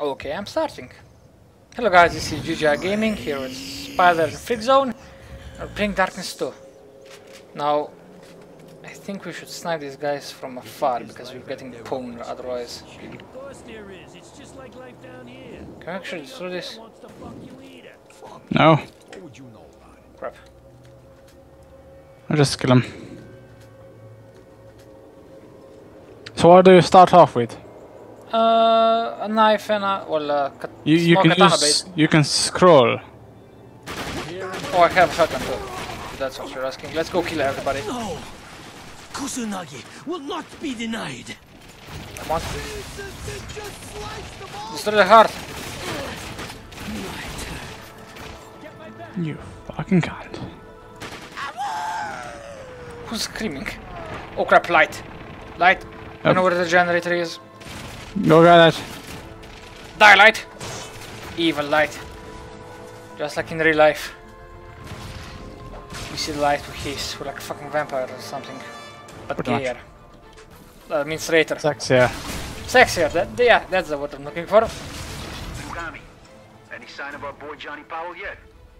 Okay, I'm starting. Hello guys, this is GGI-Gaming here with Spider and Freak Zone. We're playing Darkness 2. Now, I think we should snipe these guys from afar because we're getting pwned otherwise. Can we actually destroy this? No. Crap. I'll just kill him. So what do you start off with? A knife and a... well, You can use... you can scroll. Oh, I have a shotgun too. If that's what you're asking. Let's go kill everybody. No! Kusunagi will not be denied. Come on. Destroy the heart. You fucking can't. Who's screaming? Oh crap, light. Light. I know where the generator is. Go get it. Die, light. Evil light. Just like in real life. You see the light with his, we're like a fucking vampire or something. But Pretty gayer. That means traitor. Sexier. Sexier, yeah, that's the word I'm looking for. Tommy, any sign of our boy Johnny Powell yet?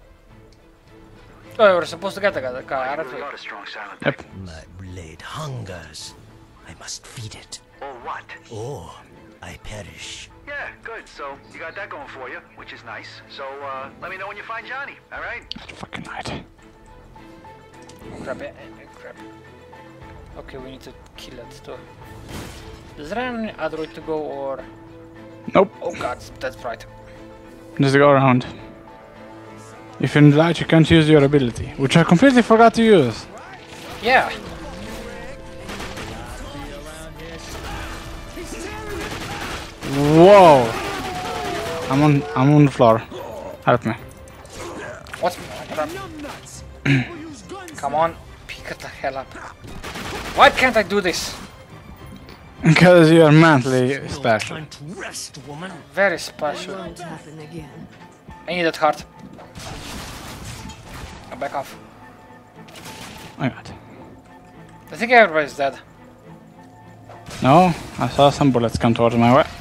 Oh, we're supposed to get the guy. You really are a strong silent Yep. type. My blade hungers. I must feed it. Or what? Or I perish. Yeah, good. So you got that going for you, which is nice. So let me know when you find Johnny. All right? Fucking right. Crap, crap. Okay, we need to kill that too. Is there any other way to go or... Nope. Oh god, that's right. Just go around. If in light you can't use your ability, which I completely forgot to use. Yeah. Whoa! I'm on the floor. Help me. What's... crap. Come on, pick it the hell up. Why can't I do this? Because you're mentally special. Time to rest, woman. Very special. Won't happen again. I need that heart. I'll back off. Oh my god. I think everybody's dead. No, I saw some bullets come towards my way.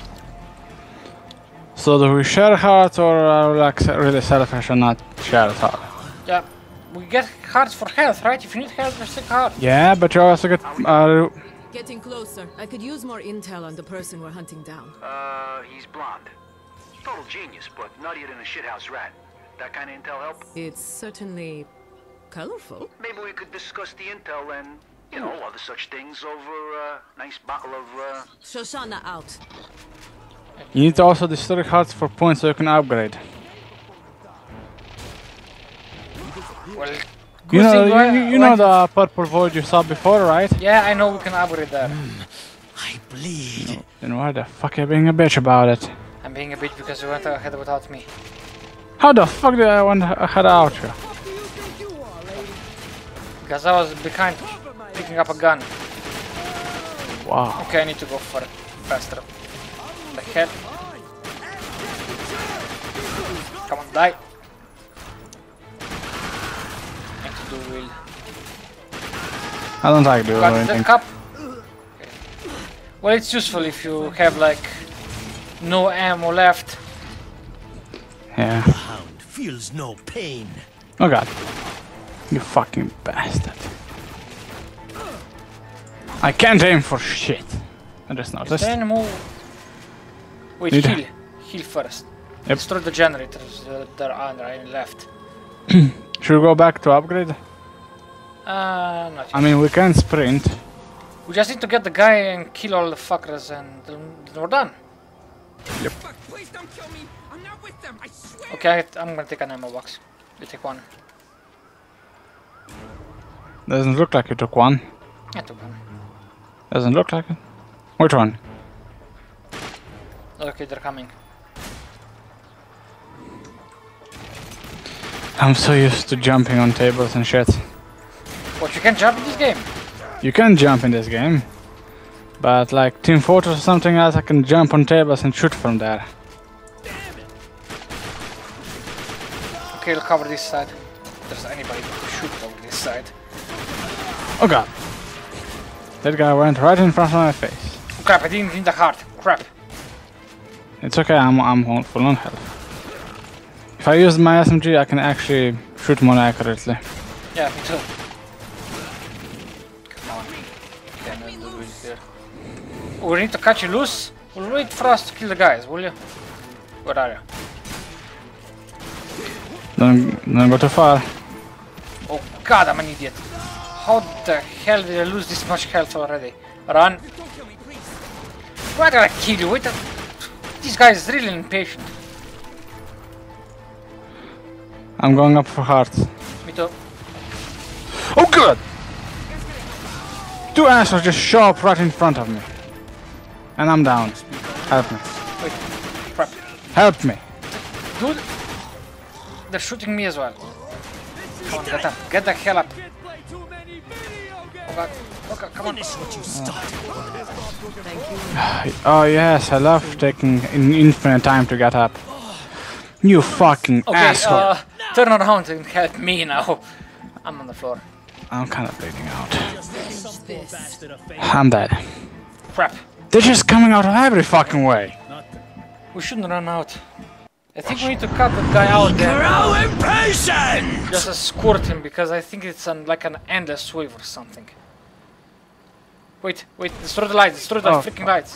So do we share hearts or are we like really selfish and not share at all? Yeah, we get hearts for health, right? If you need health, there's sick heart. Yeah, but you also get... Getting closer. I could use more intel on the person we're hunting down. He's blonde. Total genius, but nuttier than a shithouse rat. That kind of intel help? It's certainly colorful. Maybe we could discuss the intel and, you know, other such things over a nice bottle of, Shoshana out. You need to also destroy hearts for points so you can upgrade. Well, You know the purple void you saw before, right? yeah, I know we can upgrade that. I bleed. No. Then why the fuck are you being a bitch about it? I'm being a bitch because you went ahead without me. How the fuck did I want ahead out you? Because I was behind picking up a gun. Wow. Okay, I need to go for it faster. The hell? Come on, die. Need to do will. I don't like doing Got the anything. cup. Okay. Well, it's useful if you have like no ammo left. Yeah. The hound feels no pain. Oh god. You fucking bastard. I can't aim for shit. I just noticed. Then move. Wait, Need heal. Heal first. Yep. Destroy the generators that are on right and left. Should we go back to upgrade? Not yet. I mean, we can sprint. We just need to get the guy and kill all the fuckers and then we're done. Please don't kill me. I'm not with them. I swear. Okay, I'm gonna take an ammo box. You take one. Doesn't look like you took one. I took one. Doesn't look like it. Which one? Okay, they're coming. I'm so used to jumping on tables and shit. What, you can jump in this game? You can jump in this game. But like Team Fortress or something else, I can jump on tables and shoot from there. Okay, I'll cover this side. If there's anybody who shoot over this side. Oh god. That guy went right in front of my face. Oh, crap, I didn't hit the heart. Crap. It's okay, I'm full on health. If I use my SMG, I can actually shoot more accurately. Yeah, me too. Come on. Okay, let's do it here. Oh, we need to cut you loose? Well, wait for us to kill the guys, will you? Where are you? Don't go too far. Oh god, I'm an idiot. How the hell did I lose this much health already? Run. Why did I kill you? Wait, this guy is really impatient. I'm going up for hearts. Me too. Oh good! Two assholes just show up right in front of me. And I'm down. Help me. Wait, crap. Help me. Dude, they're shooting me as well. Come on, get up. Get the hell up. Oh god. Okay, come on. Oh yes, I love taking infinite time to get up. You fucking asshole. Turn around and help me now. I'm on the floor. I'm kind of bleeding out. I'm dead. Crap. They're just coming out of every fucking way. We shouldn't run out. I think we need to cut that guy out there. Grow impatient! Just escort him because I think it's like an endless wave or something. Wait, destroy the lights, destroy the freaking lights.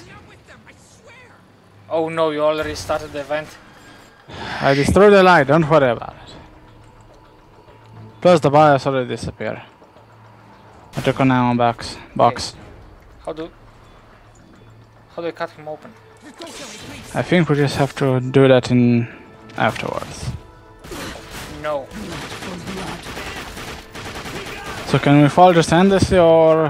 Oh no, you already started the event. I destroyed the light, don't worry about it. Plus the bios already disappeared. I took an ammo box. How do I cut him open? I think we just have to do that in afterwards. No. So can we fall just endlessly or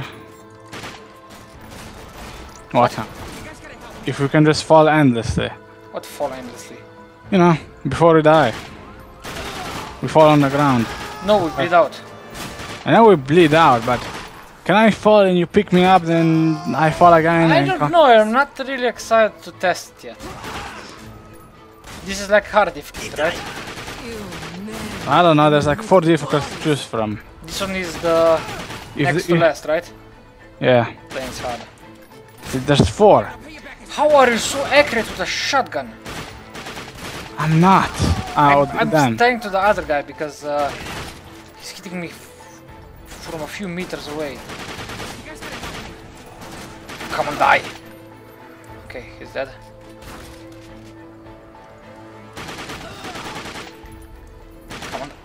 what? If we can just fall endlessly. What fall endlessly? You know, before we die. We fall on the ground. No, we bleed out. I know we bleed out, but can I fall and you pick me up, then I fall again? I don't know, I'm not really excited to test it yet. This is like hard difficult, right? I don't know, there's like 4 difficulties to choose from. This one is the next to last, right? Yeah. Playing's hard. There's 4. How are you so accurate with a shotgun? I'm not. I'm staying to the other guy because he's hitting me from a few meters away. Come on, die. Okay, he's dead. Come on.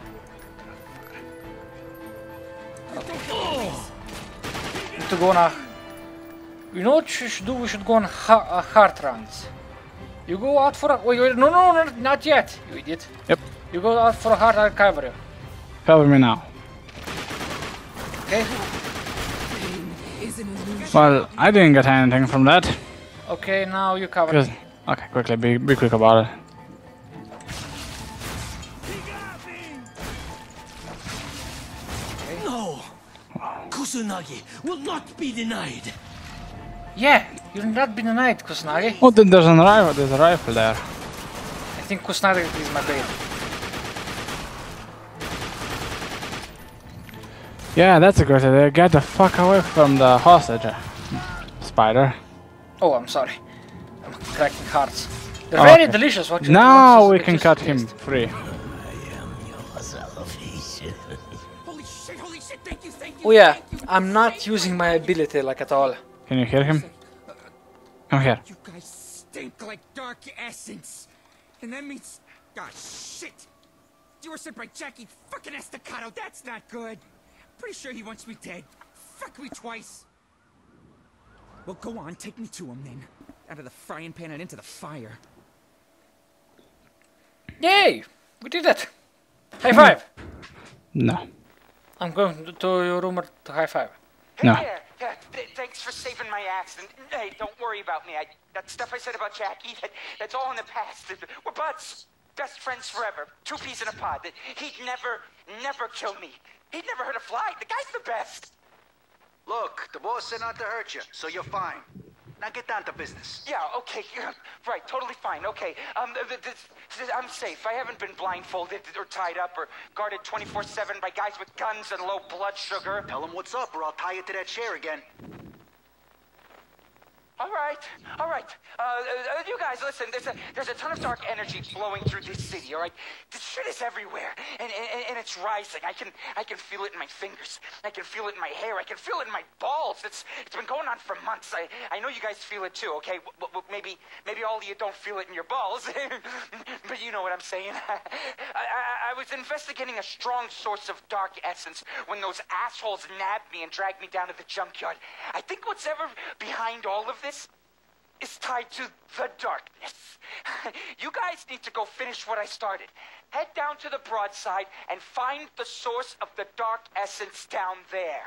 Okay. Need to go on a... You know what you should do? We should go on hard rounds. You go out for a... Wait, no, not yet, you idiot. Yep. You go out for a hard, I'll cover you. Cover me now. Okay? Well, I didn't get anything from that. Okay, now you cover me. Okay, quickly, be quick about it. No! Kusunagi will not be denied! Yeah, you'll not be denied, Kusanagi. Oh, there's a rifle there. I think Kusanagi is my bait. Yeah, that's a good idea. Get the fuck away from the hostage, spider. Oh, I'm sorry. I'm cracking hearts. They're very delicious. What you now we can cut him free. Holy shit, thank you. Oh yeah, I'm not using my ability like at all. Can you hear him? Come here. You guys stink like dark essence. And that means... God, shit. You were sent by Jackie fucking Estacado. That's not good. Pretty sure he wants me dead. Fuck me twice. Well, go on, take me to him then. Out of the frying pan and into the fire. Yay! We did it! High five! No. I'm going to your room to high five. No. Yeah, thanks for saving my ass. And hey, don't worry about me. That stuff I said about Jackie, that's all in the past. We're buds. Best friends forever. 2 peas in a pod. He'd never kill me. He'd never hurt a fly. The guy's the best. Look, the boss said not to hurt you, so you're fine. Now get down to business. Yeah, okay. Right, totally fine. Okay. I'm safe. I haven't been blindfolded or tied up or guarded 24/7 by guys with guns and low blood sugar. Tell him what's up, or I'll tie you to that chair again. All right. You guys, listen. There's a ton of dark energy flowing through this city. All right, this shit is everywhere, and it's rising. I can feel it in my fingers. I can feel it in my hair. I can feel it in my balls. It's been going on for months. I know you guys feel it too. Okay, maybe all of you don't feel it in your balls, but you know what I'm saying. I was investigating a strong source of dark essence when those assholes nabbed me and dragged me down to the junkyard. I think what's ever behind all of this is tied to the darkness. You guys need to go finish what I started. Head down to the broadside and find the source of the dark essence down there.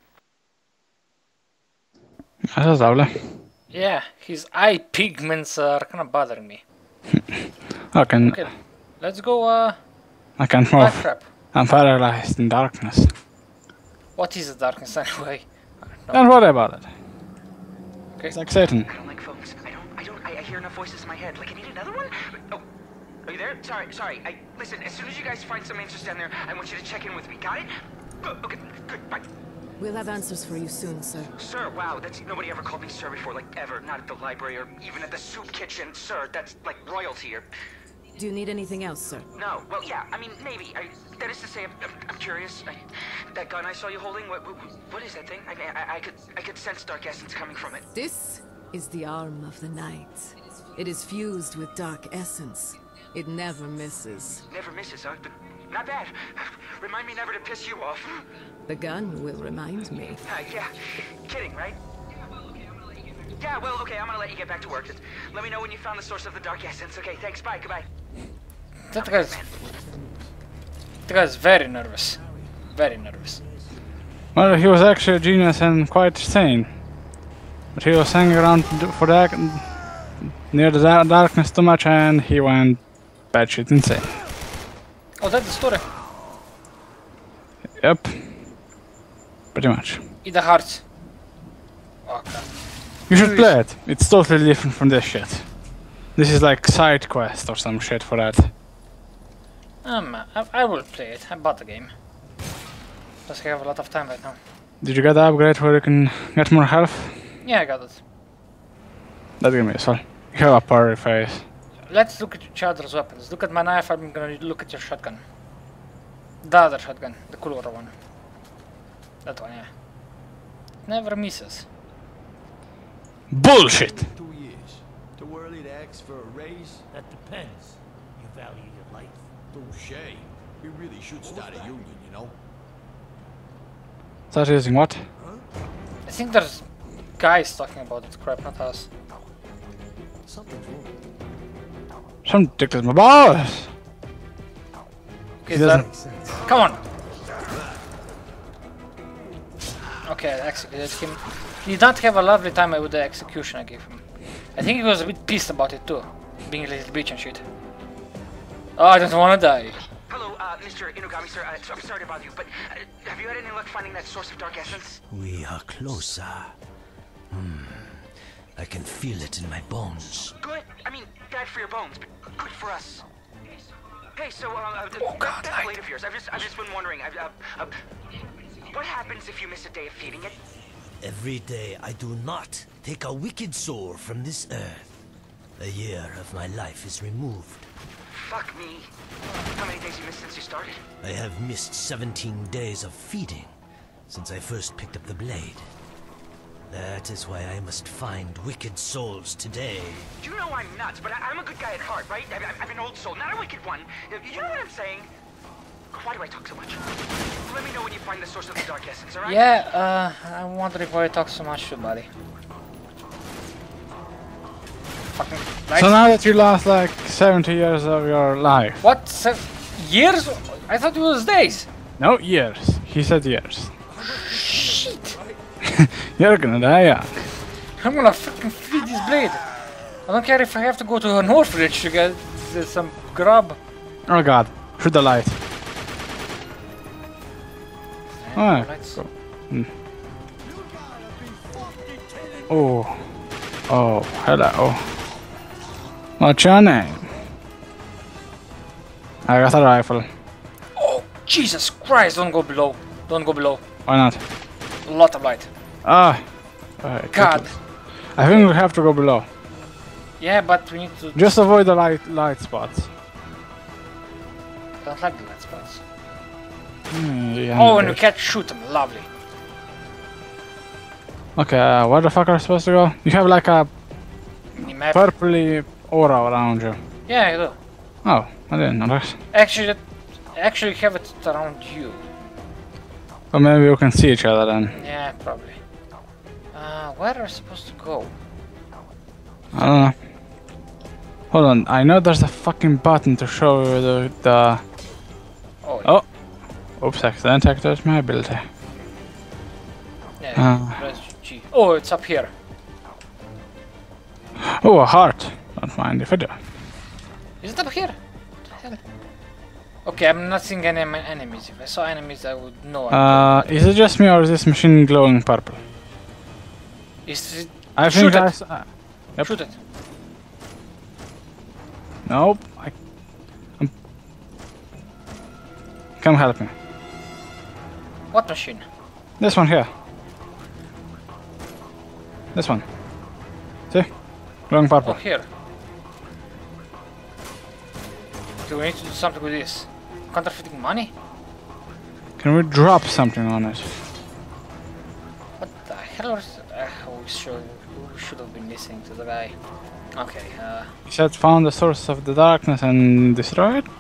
That's lovely. Yeah, his eye pigments are kind of bothering me. Okay, Let's go, I can't oh move. crap. I'm paralyzed in darkness. What is the darkness anyway? Don't worry about it. Okay. It's like Satan. I don't like phones. I hear enough voices in my head. Like, I need another one? Oh, are you there? Sorry. Listen, as soon as you guys find some answers down there, I want you to check in with me. Got it? Okay, good, bye. We'll have answers for you soon, sir. Sir, wow, nobody ever called me sir before, like, ever. Not at the library or even at the soup kitchen. Sir, that's, like, royalty here. Do you need anything else, sir? No, well, yeah, I mean, maybe. That is to say, I'm curious. That gun I saw you holding, what is that thing? I mean, I could sense dark essence coming from it. This is the arm of the night. It is fused with dark essence. It never misses. Never misses, huh? Not bad. Remind me never to piss you off. The gun will remind me. Yeah, kidding, right? Yeah, well, okay, I'm gonna let you get back to work. Just let me know when you found the source of the dark essence. Okay, thanks, bye, goodbye. That guy's very nervous. Very nervous. Well, he was actually a genius and quite sane. But he was hanging around for that near the darkness too much and he went batshit insane. Oh, that's the story. Yep. Pretty much. Eat the hearts. Oh crap. You should play it. It's totally different from this shit. This is like side quest or some shit for that. I will play it. I bought the game. Plus I have a lot of time right now. Did you get the upgrade where you can get more health? Yeah, I got it. That's gonna be useful. You have a parry face. Let's look at each other's weapons. Look at my knife, I'm gonna look at your shotgun. The other shotgun, the cooler one. That one, yeah. It never misses. Bullshit! 2 years. Too early to ask for a raise? That depends. You value your life. Touche. We really should start a union, you know? Start using what? I think there's guys talking about it, crap, not us. Something's wrong. Some dick is my boss! Okay, He that, doesn't. come on! Okay, I executed him. He did not have a lovely time with the execution I gave him. I think he was a bit pissed about it too, being a little bitch and shit. Oh, I don't wanna die. Hello, Mr. Inugami, sir. I'm sorry to bother you, but have you had any luck finding that source of dark essence? We are closer. I can feel it in my bones. Good. I mean, bad for your bones, but good for us. Hey, so, God, that blade of yours, I've just been wondering, what happens if you miss a day of feeding it? Every day I do not take a wicked soul from this earth. A year of my life is removed. Fuck me. How many days you missed since you started? I have missed 17 days of feeding since I first picked up the blade. That is why I must find wicked souls today. You know I'm nuts, but I'm a good guy at heart, right? I'm an old soul, not a wicked one. You know what I'm saying? Why do I talk so much? Let me know when you find the source of the dark essence, alright? Yeah, I'm wondering why I talk so much to buddy. Fucking So now that you lost like 70 years of your life. What? Years? I thought it was days. No, years. He said years. Shit. You're gonna die, yeah. I'm gonna fucking feed this blade. I don't care if I have to go to an orphanage to get some grub. Oh god. Shoot the light. Ah, Lights. cool. Oh. Oh, hello. What's your name? I got a rifle. Oh, Jesus Christ, don't go below. Don't go below. Why not? A lot of light. Ah. God. I think we have to go below. Yeah, but we need to... Just avoid the light spots. I don't like the light spots. Yeah, Oh, and we can't shoot them. Lovely. Okay, where the fuck are we supposed to go? You have like a Mini-map. purpley aura around you. Yeah, I do. Oh, I didn't know that. Actually have it around you. Well, maybe we can see each other then. Yeah, probably. Where are we supposed to go? I don't know. Hold on, I know there's a fucking button to show you the... Oh. Oh! Oops, accident activated my ability. Yeah, press G. Oh, it's up here. Oh, a heart. Don't mind if I do. Is it up here? What the hell? Okay, I'm not seeing any enemies. If I saw enemies, I would know. Is it just me or is this machine glowing purple? Is it... I Shoot think it! Yep. Shoot it! Nope. Come help me. What machine? This one here. This one. See? Glowing purple. Oh, here. Do we need to do something with this? Counterfeiting money? Can we drop something on it? What the hell was it? We should have been listening to the guy. Okay, He said found the source of the darkness and destroy it?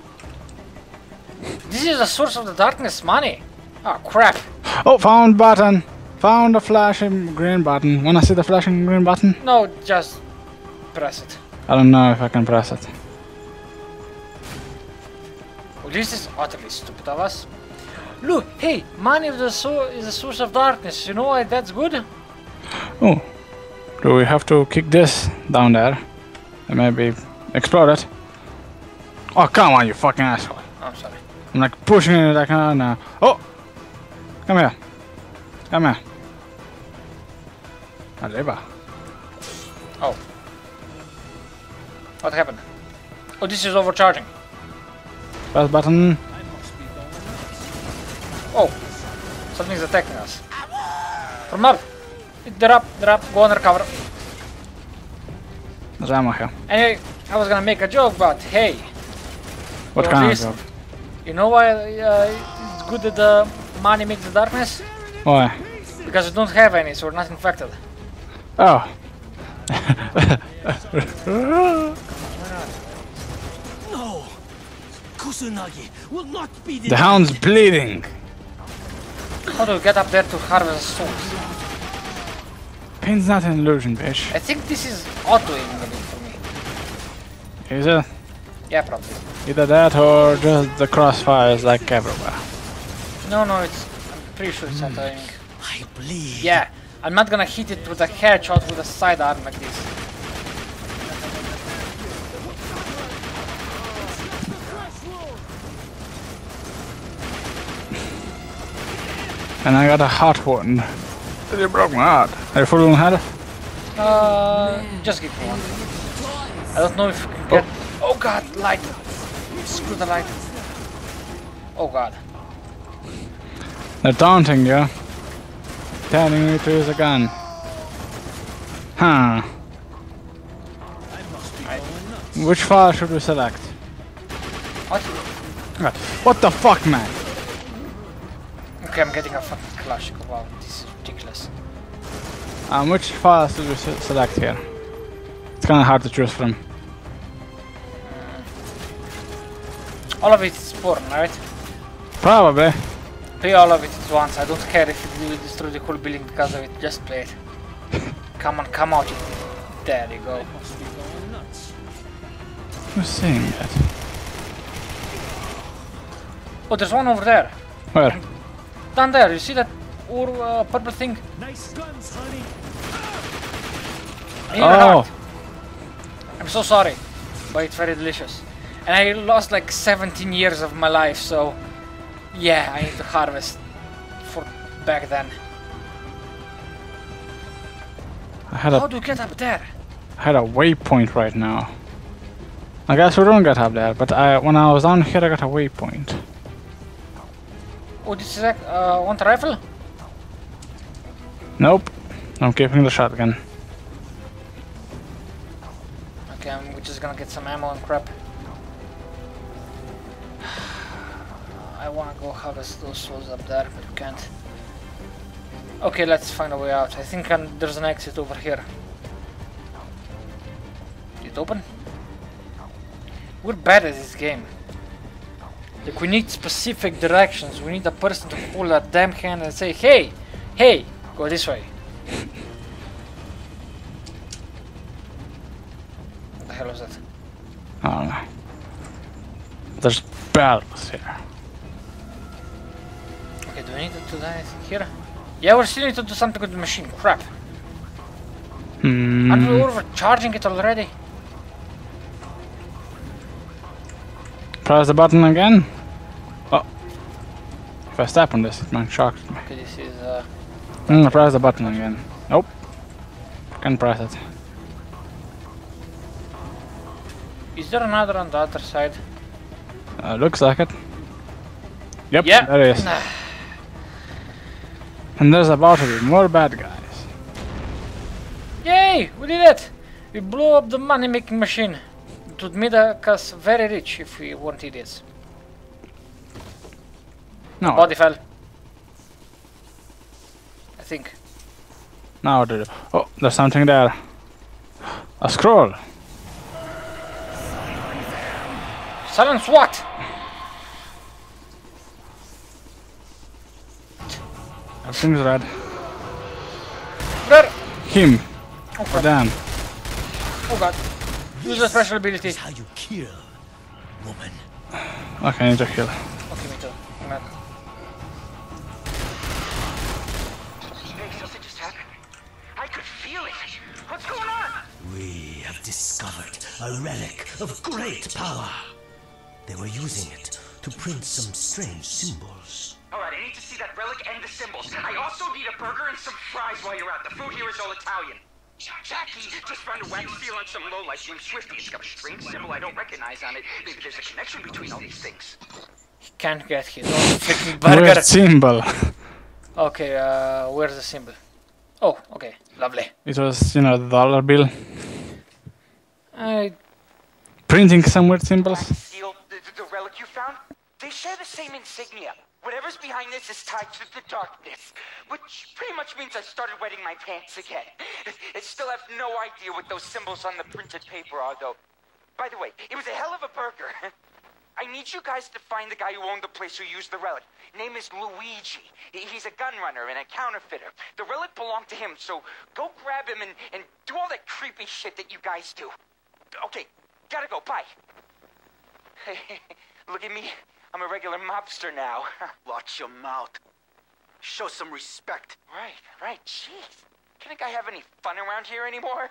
This is the source of the darkness money! Oh, crap! Oh, found button! Found a flashing green button. Wanna see the flashing green button? No, just press it. I don't know if I can press it. Well, this is utterly stupid of us. Look, hey, money is the source of darkness. You know why that's good? Oh. Do we have to kick this down there? And maybe explode it? Oh, come on, you fucking asshole. I'm sorry. I'm like pushing it like now. Oh! Come here. Come here. Arriba. Oh. What happened? Oh, this is overcharging. Press button. Oh. Something's attacking us. From up. They're up, go undercover. There's ammo here. Anyway, I was gonna make a joke, but hey. What kind of joke? You know why it's good that the money makes the darkness? Why? Because we don't have any, so we're not infected. Oh. No! Kusunagi will not be The hound's bleeding. How do we get up there to harvest souls? Pain's not an illusion, bitch. I think this is auto-aiming a bit for me. Is it? Yeah, probably. Either that or just the crossfires like everywhere. No, I'm pretty sure it's auto-aiming. I bleed. Yeah, I'm not gonna hit it with a headshot with a sidearm like this. And I got a hot one. You broke my heart. Are you full on health? Just give me one. I don't know if you can get... Oh god, light! Screw the light. Oh god. They're taunting you. Telling me to use a gun. Huh. Which file should we select? What? God. What the fuck, man? Okay, I'm getting a fucking clash. Wow, this is ridiculous. Which files should we select here? It's kinda hard to choose from. All of it is porn, right? Probably. Play all of it at once. I don't care if you destroy the whole building because of it. Just play it. Come on, come out. There you go. Who's saying that? Oh, there's one over there. Where? Down there. You see that purple thing? Nice guns, honey. In your heart. I'm so sorry, but it's very delicious. And I lost like 17 years of my life, so yeah, I need to harvest for back then. How do you get up there? I had a waypoint right now. I guess we don't get up there, but when I was down here I got a waypoint. Oh, this is want a rifle? Nope. I'm keeping the shotgun. just gonna get some ammo and crap. I wanna go harvest those souls up there, but we can't. Okay, let's find a way out. I think there's an exit over here. Is it open? We're bad at this game. Like, we need specific directions. We need a person to pull that damn hand and say, hey, hey, go this way. What the hell was that? I don't know. There's barrels here. Okay, do we need to do anything here? Yeah, we still need to do something with the machine. Crap. Aren't we overcharging it already? Press the button again. Oh. If I step on this, it might shock me. Okay, this is Press the button again. Nope. Can't press it. Is there another on the other side? Looks like it. Yep, Yeah. there is. And there's about to be more bad guys. Yay! We did it! We blew up the money-making machine. It would make us very rich if we weren't idiots. No. Body fell. I think. Now what do you do? Oh, there's something there. A scroll. Silence what? Everything's red. Where? Him. Oh, Oh, damn. Oh god. Use a special ability. This is how you kill, woman. Okay, I need to kill. Okay, me too. I'm mad. Hey, something just happened. I could feel it. What's going on? We have discovered a relic of great power. They were using it to print some strange symbols. Alright, I need to see that relic and the symbols. I also need a burger and some fries while you're out. The food here is all Italian. Jackie just found a wax seal on some lowlife named Swifty. It's got a strange symbol I don't recognize on it. Maybe there's a connection between all these things. He can't get his own freaking burger. Weird symbol. Okay, where's the symbol? Oh, okay, lovely. It was, you know, the dollar bill. I Printing some weird symbols. Wax seal, the relic you found, they share the same insignia. Whatever's behind this is tied to the darkness, which pretty much means I started wetting my pants again. I still have no idea what those symbols on the printed paper are, though. By the way, it was a hell of a burger. I need you guys to find the guy who owned the place who used the relic. Name is Luigi. He's a gun runner and a counterfeiter. The relic belonged to him, so go grab him and do all that creepy shit that you guys do. Okay, gotta go, bye. Look at me. I'm a regular mobster now. Watch your mouth. Show some respect. Right, jeez. Can a guy have any fun around here anymore?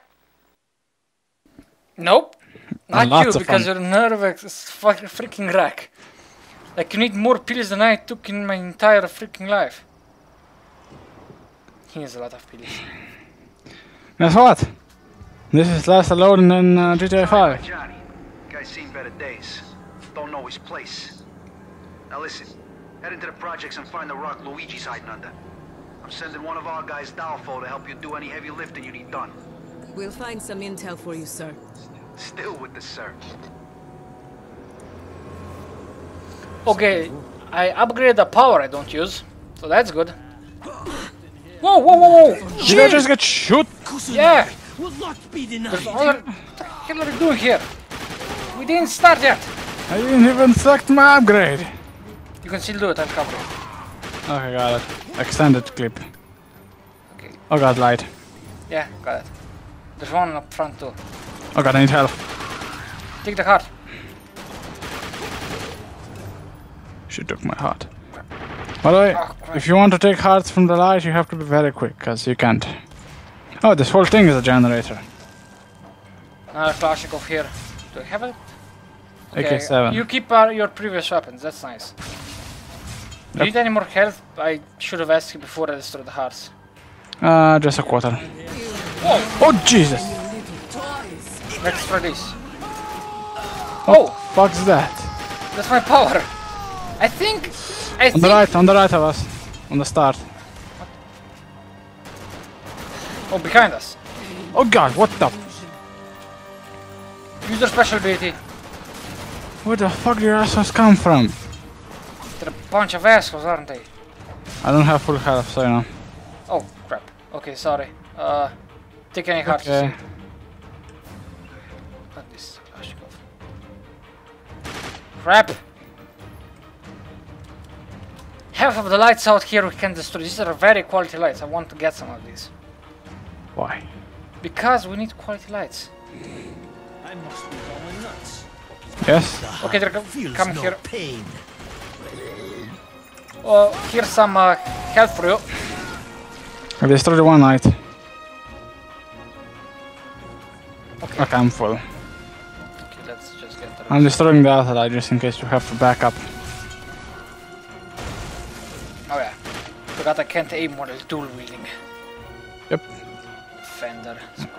Nope. Not Lots you, of because fun. your nerve is freaking wreck. Like, you need more pills than I took in my entire freaking life. He needs a lot of pills. Guess what? This is last alone in GTA 5. Johnny. Guy's seen better days. Don't know his place. Now listen, head into the projects and find the rock Luigi's hiding under. I'm sending one of our guys, Dalfo, to help you do any heavy lifting you need done. We'll find some intel for you, sir. Still with the search. Okay, I upgraded the power I don't use, so that's good. Whoa, whoa, whoa, whoa! Did I just get shoot? Yeah! Will not be denied. There's other... What the hell are we doing here? We didn't start yet! I didn't even select my upgrade. You can still do it, I'm covering. Okay, got it. Extended clip. Okay, Oh god, light. yeah, got it. There's one up front too. Oh god, I need help. Take the heart. She took my heart. By the way, Oh, crap. if you want to take hearts from the light, you have to be very quick, because you can't. Oh, this whole thing is a generator. Another Kalashnikov here. Do I have it? AK-7. You keep your previous weapons, that's nice. Do you need any more health? I should have asked you before I destroyed the hearts. Just a quarter. Oh, Jesus! Let's try this. Oh! Fuck's that? That's my power! I think... On the right of us. On the start. Oh, behind us. Oh god, what the? Use your special ability. Where the fuck do your assholes come from? They're a bunch of assholes, aren't they? I don't have full health, so you know. Oh, crap. Okay, sorry. Take any hearts. Okay. Not this. Crap! Half of the lights out here we can destroy. These are very quality lights. I want to get some of these. Why? Because we need quality lights. I must be going nuts. Yes? Okay, they're Feels come no here. pain. Oh, here's some help for you. I destroyed one light. Okay. Okay, I'm full. Okay, let's just get the I'm destroying the other light just in case you have to back up. Oh yeah. Forgot I can't aim while dual wielding. Yep. Fender.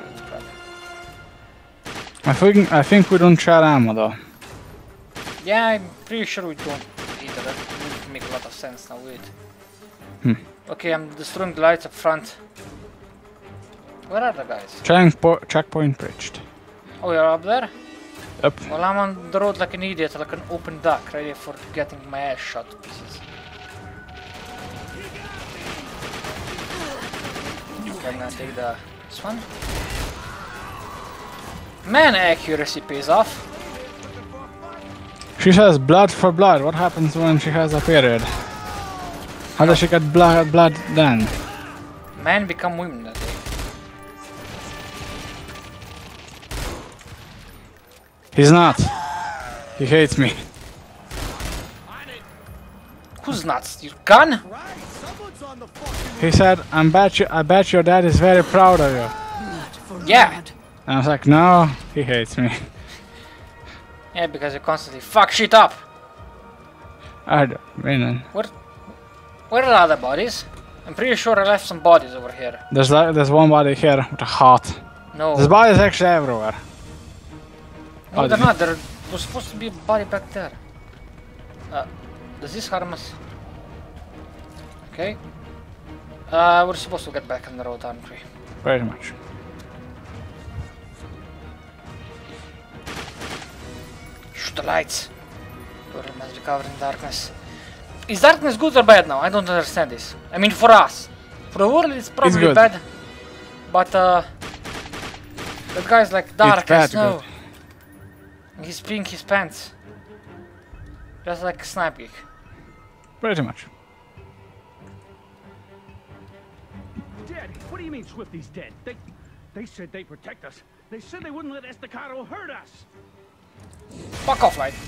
I think we don't share ammo though. Yeah, I'm pretty sure we don't either. That would make a lot of sense now, wait. Okay, I'm destroying the lights up front. Where are the guys? Checkpoint breached. Oh, you're up there? Yep. Well, I'm on the road like an idiot, like an open duck, ready for getting my ass shot to pieces. Okay, I'm gonna take this one. Man, accuracy pays off. She says blood for blood. What happens when she has a period? How does she get blood then? Men become women that way. He's not. He hates me. Who's nuts? Your gun? He said, I bet your dad is very proud of you. Yeah. And I was like, no, he hates me. Yeah, because you constantly fuck shit up. I don't mean. Where are the other bodies? I'm pretty sure I left some bodies over here. There's one body here with a heart. No. There's bodies actually everywhere. No, they're not. There's supposed to be a body back there. Does this harm us? Okay. We're supposed to get back on the road, aren't we? Very much. Shoot the lights. The world must be covered in darkness. Is darkness good or bad now? I don't understand this. I mean, for us. For the world, it's probably good. bad. But, the guy's like dark as snow. He's peeing his pants. Just like a snipe geek. Pretty much. Dad, what do you mean Swifty's dead? They said they'd protect us. They said they wouldn't let Estacado hurt us. Fuck off, light.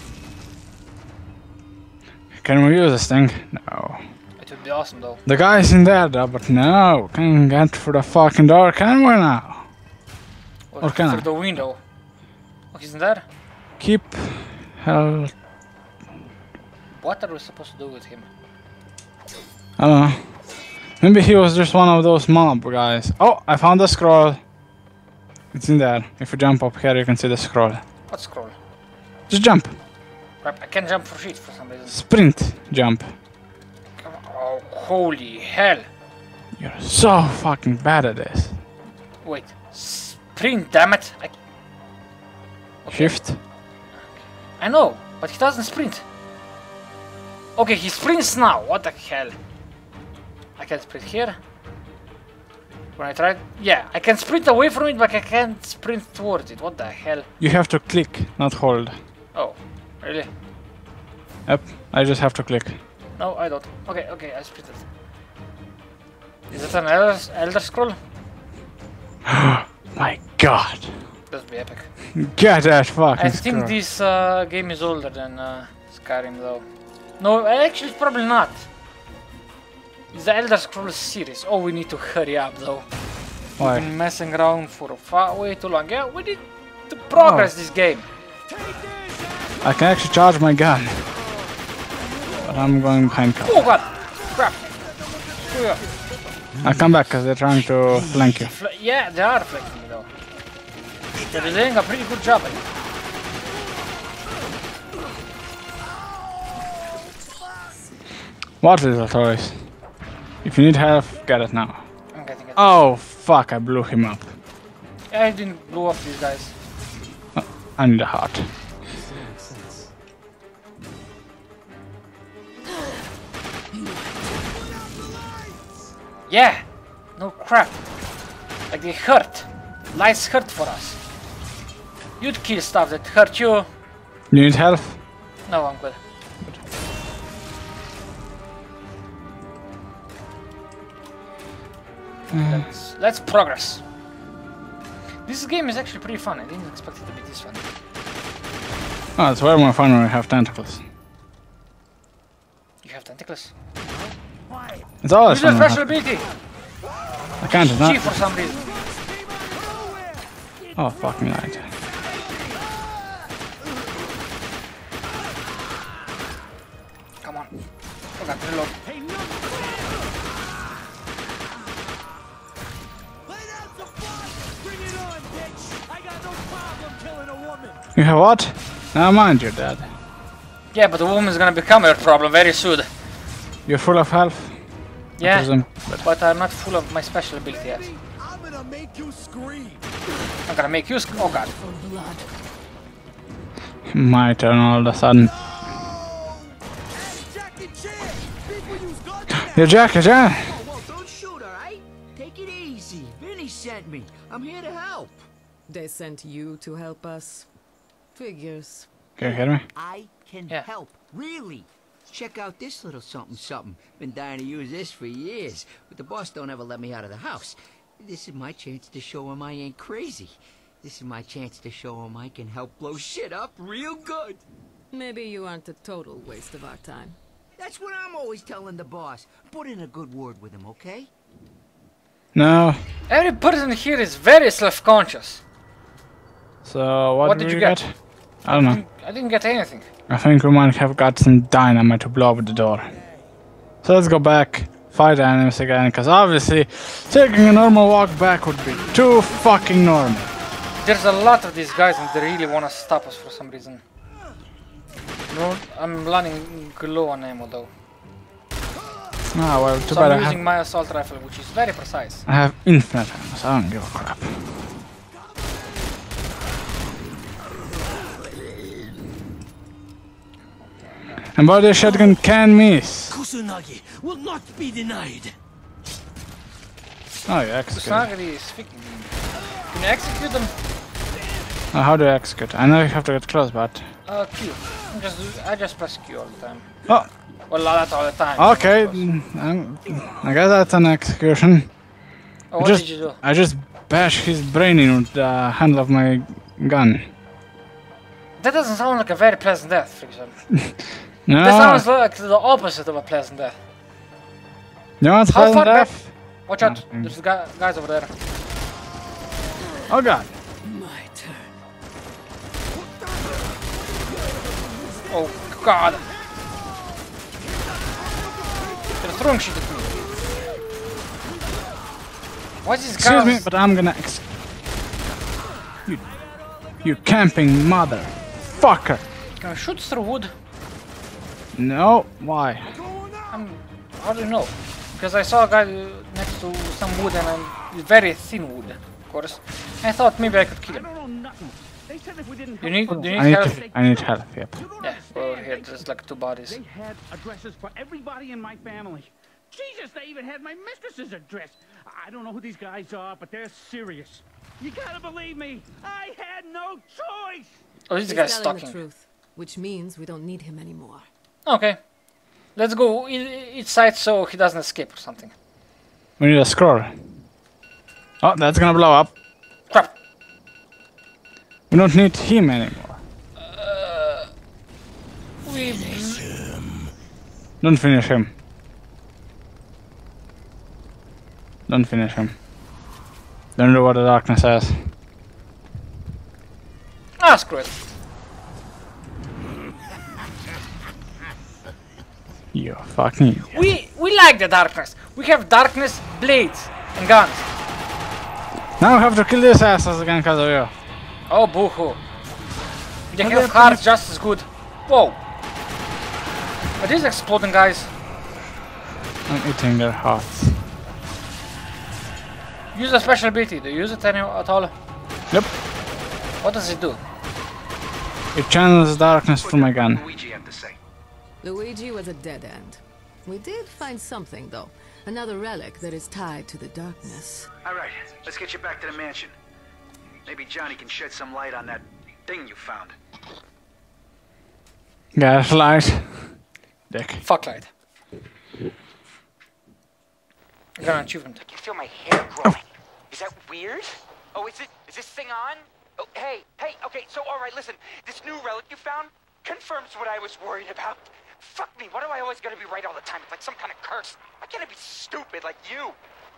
Can we use this thing? No. It would be awesome though. The guy's in there though, but no. Can't get through the fucking door, can we now? Or can through I? the window. Oh, he's in there? Keep hell. What are we supposed to do with him? I don't know. Maybe he was just one of those mob guys. Oh, I found the scroll. It's in there. If you jump up here, you can see the scroll. What scroll? Just jump. Crap, I can't jump for shit for some reason. Sprint jump. Oh, holy hell. You're so fucking bad at this. Wait. Sprint, damn it. Shift. I know, but he doesn't sprint. Okay, he sprints now. What the hell? I can sprint here. When I try, yeah, I can sprint away from it, but I can't sprint towards it. What the hell? You have to click, not hold. Oh, really? Yep, I just have to click. No, I don't. Okay, I sprinted. Is it an Elder Scroll? My god. That would be epic. Get that fucking I think scroll. this game is older than Skyrim, though. No, actually, it's probably not. It's the Elder Scrolls series. Oh, we need to hurry up, though. Why? We've been messing around for way too long. Yeah, we need to progress this game. I can actually charge my gun. But I'm going behind cover. Oh god! Crap! Screw you. I'll come back because they're trying to flank you. Yeah, they are flanking me, though. They're doing a pretty good job at it. What little toys? If you need help, get it now. I'm getting it. Oh fuck, I blew him up. Yeah, I didn't blow up these guys. I need a heart. Yeah! No crap. Like they hurt. Lights hurt for us. You'd kill stuff that hurt you. You need health? No, I'm good. Let's progress. This game is actually pretty fun. I didn't expect it to be this fun. Oh, it's way more fun when we have tentacles. You have tentacles? It's always Use your fun. When special we have... ability! I can't do G that. for some reason. Oh, fuck me, right. Come on. Oh god, reload. You have what? Never mind, you're dead. Yeah, but the woman's gonna become your problem very soon. You're full of health? Yeah, But but I'm not full of my special ability yet. I'm gonna make you scream. I'm gonna make you oh god. my turn all of a sudden. You're Jackie Chan. Oh, well, don't shoot, all right? Take it easy. Vinny sent me. I'm here to help. They sent you to help us. Figures. Can you hear me? I can Yeah. help, really. Check out this little something. Been dying to use this for years, but the boss don't ever let me out of the house. This is my chance to show him I ain't crazy. This is my chance to show him I can help blow shit up real good. Maybe you aren't a total waste of our time. That's what I'm always telling the boss. Put in a good word with him, okay? No. Every person here is very self-conscious. So what Did did you we get? I don't know. I didn't get anything. I think we might have got some dynamite to blow up the door. So let's go back, fight the enemies again, because obviously taking a normal walk back would be too fucking normal. There's a lot of these guys and they really want to stop us for some reason. No, I'm running low on ammo though. Ah, well, too So bad I'm I using have, my assault rifle, which is very precise. I have infinite ammo, so I don't give a crap. And body shotgun can miss. Kusunagi will not be denied. Oh, you execute. Kusanagi is freaking. Can you execute them? How do you execute? I know you have to get close, but... Q. I just press Q all the time. Oh, Well, not all the time. okay. I guess that's an execution. Oh, what did you do? I just bash his brain in with the handle of my gun. That doesn't sound like a very pleasant death, for example. No. That sounds like the opposite of a pleasant death. You want How far pleasant death? Watch out, Nothing. there's guys over there. Oh god. My turn. Oh god. They're throwing shit at me. What's this guy? Excuse me, but I'm gonna You camping motherfucker. Can I shoot through wood? No, why? How do you know? Because I saw a guy next to some wood and very thin wood, of course. I thought maybe I could kill I him. don't know nothing. They said if we didn't Do you help need them, help? I need help, yep. Yeah, well here, there's like two bodies. they had addresses for everybody in my family. Jesus, they even had my mistress's address. I don't know who these guys are, but they're serious. You gotta believe me. I had no choice. Oh, this He's guy's telling the stalking. truth, which means we don't need him anymore. Okay. Let's go each side so he doesn't escape or something. We need a scroll. Oh, that's gonna blow up. Crap. We don't need him anymore. We... Don't finish him. Don't finish him. Don't do what the darkness says. Ah, screw it. You fucking idiot. We like the darkness. We have darkness, blades, and guns. Now we have to kill these assholes again because of you. Oh, boo-hoo. They Well, have they're hearts just as good. Whoa. Are these exploding guys? I'm eating their hearts. Use a special ability. Do you use it at all? Yep. What does it do? It channels darkness through my gun. Luigi have to say? Luigi was a dead end. We did find something, though. Another relic that is tied to the darkness. All right, let's get you back to the mansion. Maybe Johnny can shed some light on that thing you found. Gaslight. Dick. Fucklight. I got an achievement. I can feel my hair growing. Is that weird? Oh, is this thing on? Oh, hey, okay, so alright, listen. This new relic you found confirms what I was worried about. Fuck me, why do I always gotta be right all the time? It's like some kind of curse. Why can't I be stupid like you?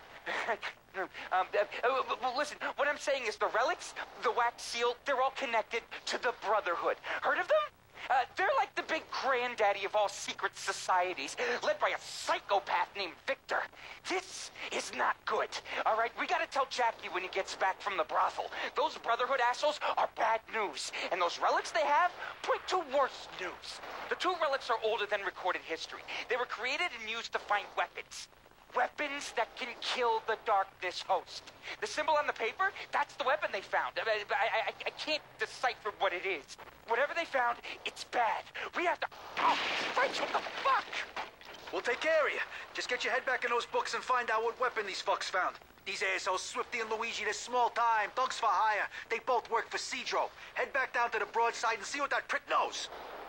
Well, listen, what I'm saying is the relics, the wax seal, they're all connected to the Brotherhood. Heard of them? They're like the big granddaddy of all secret societies, led by a psychopath named Victor. This is not good, all right? We gotta tell Jackie when he gets back from the brothel. Those Brotherhood assholes are bad news, and those relics they have point to worse news. The two relics are older than recorded history. They were created and used to find weapons. Weapons that can kill the darkness host. The symbol on the paper, that's the weapon they found. I can't decipher what it is. Whatever they found, it's bad. We have to... Oh, French, what the fuck? We'll take care of you. Just get your head back in those books and find out what weapon these fucks found. These assholes, Swifty and Luigi, they're small time, thugs for hire. They both work for Cedro. Head back down to the broadside and see what that prick knows.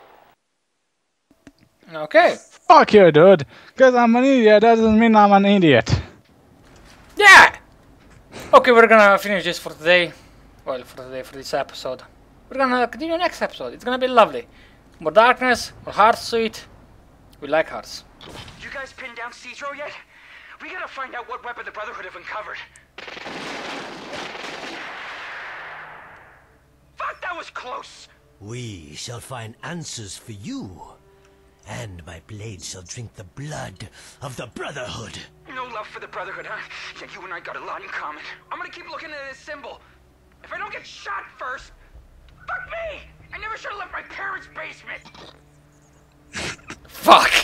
Okay. Fuck you, dude. Because I'm an idiot, that doesn't mean I'm an idiot. Yeah! Okay, we're gonna finish this for today. Well, for this episode. We're gonna continue next episode. It's gonna be lovely. More darkness, more hearts to it. We like hearts. You guys pinned down Cedro yet? We gotta find out what weapon the Brotherhood have uncovered. Fuck, that was close! We shall find answers for you. And my blade shall drink the blood of the Brotherhood. No love for the Brotherhood, huh? Yeah, you and I got a lot in common. I'm gonna keep looking at this symbol. If I don't get shot first, fuck me! I never should have left my parents' basement! Fuck!